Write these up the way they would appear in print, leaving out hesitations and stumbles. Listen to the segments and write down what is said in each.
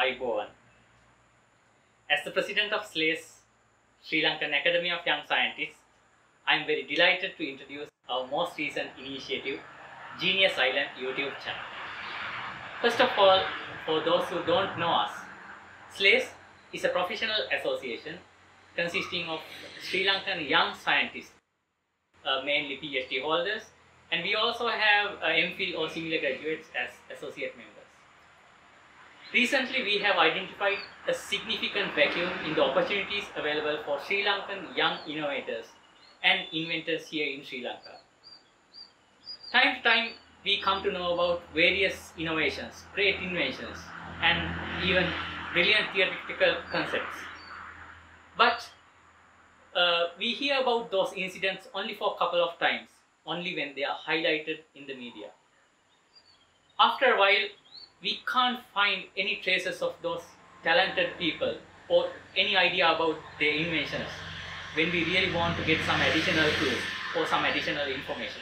Ayubowan. As the president of SLACE, Sri Lankan Academy of Young Scientists, I am very delighted to introduce our most recent initiative, Genius Island YouTube channel. First of all, for those who don't know us, SLACE is a professional association consisting of Sri Lankan young scientists, mainly PhD holders, and we also have MPhil or similar graduates as associate members. Recently, we have identified a significant vacuum in the opportunities available for Sri Lankan young innovators and inventors here in Sri Lanka. Time to time, we come to know about various innovations, great inventions, and even brilliant theoretical concepts. But we hear about those incidents only for a couple of times, only when they are highlighted in the media. After a while, we can't find any traces of those talented people or any idea about their inventions when we really want to get some additional clues or some additional information.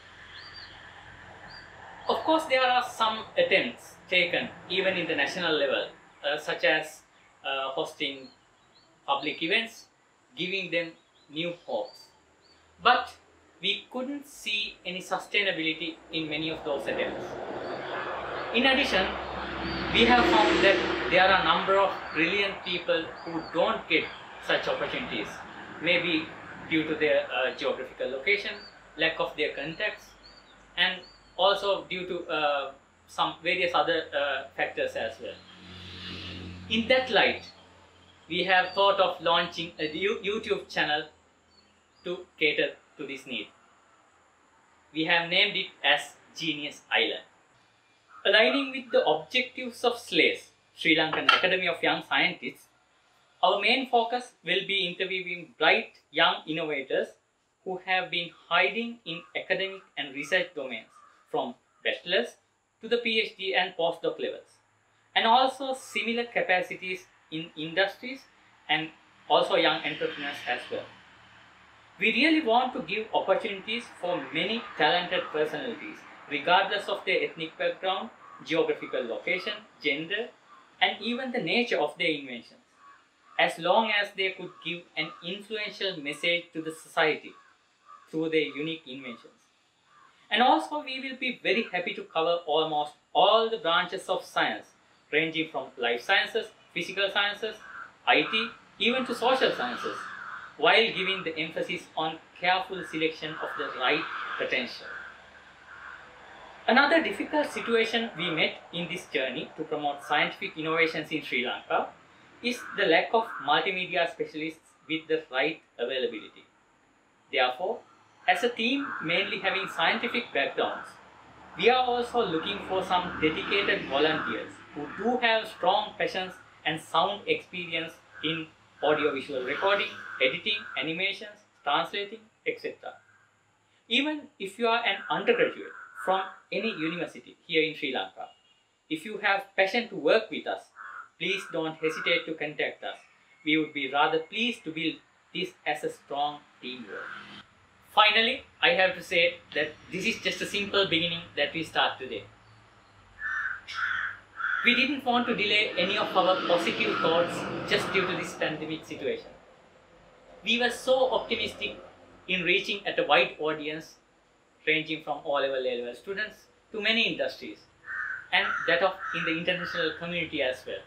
Of course, there are some attempts taken even in the national level, such as hosting public events, giving them new hopes. But we couldn't see any sustainability in many of those attempts. In addition, we have found that there are a number of brilliant people who don't get such opportunities, maybe due to their geographical location, lack of their contacts, and also due to some various other factors as well. In that light, we have thought of launching a YouTube channel to cater to this need. We have named it as Genius Island. Aligning with the objectives of SLACE, Sri Lankan Academy of Young Scientists, our main focus will be interviewing bright young innovators who have been hiding in academic and research domains from bachelor's to the PhD and postdoc levels, and also similar capacities in industries and also young entrepreneurs as well. We really want to give opportunities for many talented personalities, regardless of their ethnic background, geographical location, gender, and even the nature of their inventions, as long as they could give an influential message to the society through their unique inventions. And also, we will be very happy to cover almost all the branches of science, ranging from life sciences, physical sciences, IT, even to social sciences, while giving the emphasis on careful selection of the right potential. Another difficult situation we met in this journey to promote scientific innovations in Sri Lanka is the lack of multimedia specialists with the right availability. Therefore, as a team mainly having scientific backgrounds, we are also looking for some dedicated volunteers who do have strong passions and sound experience in audiovisual recording, editing, animations, translating, etc. Even if you are an undergraduate from any university here in Sri Lanka, if you have passion to work with us, please don't hesitate to contact us. We would be rather pleased to build this as a strong teamwork. Finally, I have to say that this is just a simple beginning that we start today. We didn't want to delay any of our positive thoughts just due to this pandemic situation. We were so optimistic in reaching at a wide audience, ranging from O-level, A-level students to many industries, and that of in the international community as well.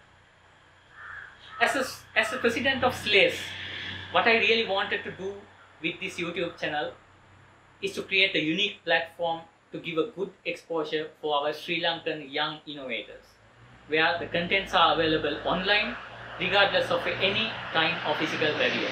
As a president of SLACE, what I really wanted to do with this YouTube channel is to create a unique platform to give a good exposure for our Sri Lankan young innovators, where the contents are available online regardless of any time or physical barrier.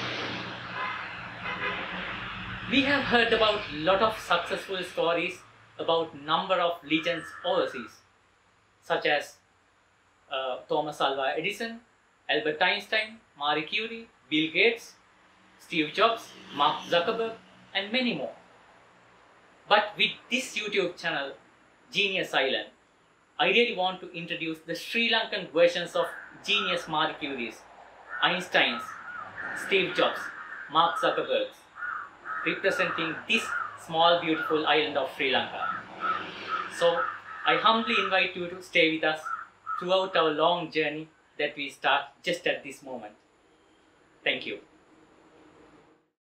We have heard about a lot of successful stories about number of legends overseas, such as Thomas Alva Edison, Albert Einstein, Marie Curie, Bill Gates, Steve Jobs, Mark Zuckerberg, and many more. But with this YouTube channel, Genius Island, I really want to introduce the Sri Lankan versions of genius Marie Curie's, Einstein's, Steve Jobs, Mark Zuckerberg's, representing this small beautiful island of Sri Lanka. So I humbly invite you to stay with us throughout our long journey that we start just at this moment. Thank you.